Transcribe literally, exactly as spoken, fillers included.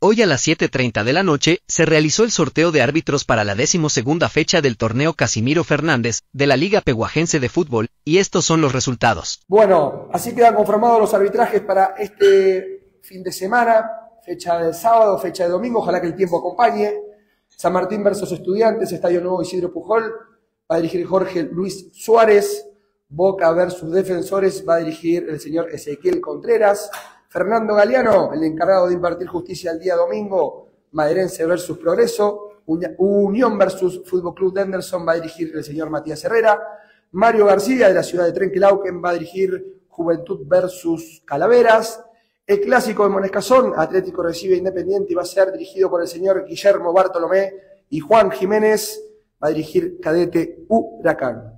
Hoy a las siete treinta de la noche, se realizó el sorteo de árbitros para la decimosegunda fecha del torneo Casimiro Fernández, de la Liga Pehuajense de Fútbol, y estos son los resultados. Bueno, así quedan conformados los arbitrajes para este fin de semana, fecha del sábado, fecha de domingo, ojalá que el tiempo acompañe. San Martín versus Estudiantes, Estadio Nuevo Isidro Pujol, va a dirigir Jorge Luis Suárez. Boca versus Defensores, va a dirigir el señor Ezequiel Contreras. Fernando Galeano, el encargado de impartir justicia el día domingo, Madeirense versus Progreso. Unión versus Fútbol Club de Henderson, va a dirigir el señor Matías Herrera. Mario García, de la ciudad de Trenquelauquen, va a dirigir Juventud versus Calaveras. El clásico de Monescazón, Atlético recibe Independiente, y va a ser dirigido por el señor Guillermo Bartolomé. Y Juan Jiménez va a dirigir Cadete Huracán.